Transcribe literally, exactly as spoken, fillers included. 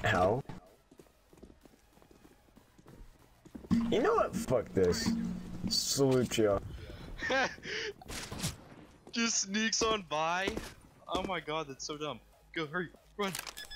Hell. You know what? Fuck this. Salute you. Just sneaks on by. Oh my god, that's so dumb. Go, hurry, run.